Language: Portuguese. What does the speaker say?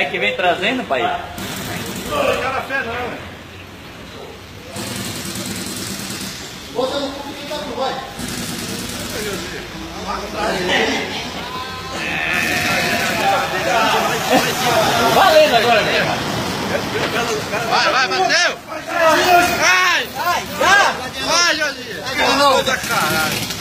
é que vem trazendo, pai? Não, cara fé não, velho. Você não pode ficar pro vai. Valendo agora mesmo. Vai, Mateu! Vai, Josias! Toda caralho!